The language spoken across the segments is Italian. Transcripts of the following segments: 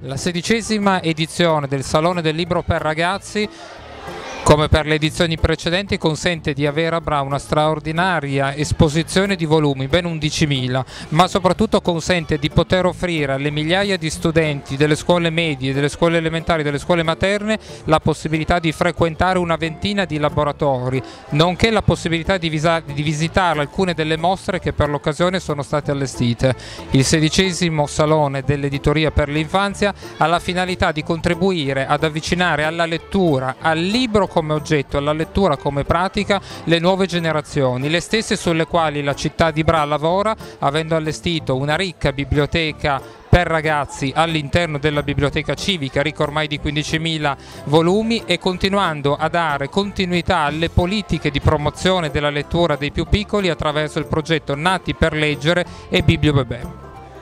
La 16ª edizione del Salone del Libro per Ragazzi, come per le edizioni precedenti, consente di avere a Bra una straordinaria esposizione di volumi, ben 11.000, ma soprattutto consente di poter offrire alle migliaia di studenti delle scuole medie, delle scuole elementari, delle scuole materne la possibilità di frequentare una ventina di laboratori, nonché la possibilità di visitare alcune delle mostre che per l'occasione sono state allestite. Il 16° Salone dell'Editoria per l'Infanzia ha la finalità di contribuire ad avvicinare alla lettura, al libro come oggetto, alla lettura come pratica, le nuove generazioni, le stesse sulle quali la città di Bra lavora, avendo allestito una ricca biblioteca per ragazzi all'interno della biblioteca civica, ricca ormai di 15.000 volumi, e continuando a dare continuità alle politiche di promozione della lettura dei più piccoli attraverso il progetto Nati per leggere e Biblio Bebè.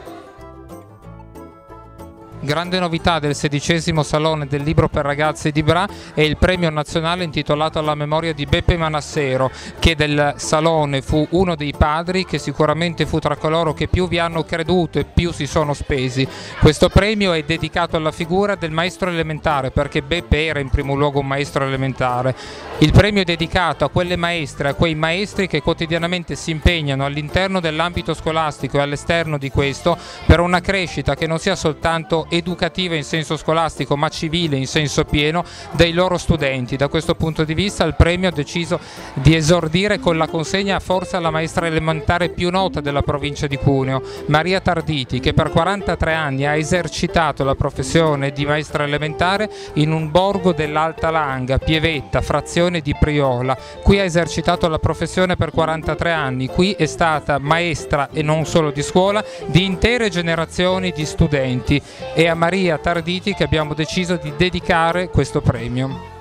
Grande novità del 16° Salone del Libro per Ragazzi di Bra è il premio nazionale intitolato alla memoria di Beppe Manassero, che del Salone fu uno dei padri, che sicuramente fu tra coloro che più vi hanno creduto e più si sono spesi. Questo premio è dedicato alla figura del maestro elementare, perché Beppe era in primo luogo un maestro elementare. Il premio è dedicato a quelle maestre, a quei maestri che quotidianamente si impegnano all'interno dell'ambito scolastico e all'esterno di questo per una crescita che non sia soltanto educativa in senso scolastico, ma civile in senso pieno dei loro studenti. Da questo punto di vista il premio ha deciso di esordire con la consegna forse alla maestra elementare più nota della provincia di Cuneo, Maria Tarditi, che per 43 anni ha esercitato la professione di maestra elementare in un borgo dell'Alta Langa, Pievetta, frazione di Priola. Qui ha esercitato la professione per 43 anni, qui è stata maestra, e non solo di scuola, di intere generazioni di studenti. È a Maria Tarditi che abbiamo deciso di dedicare questo premio.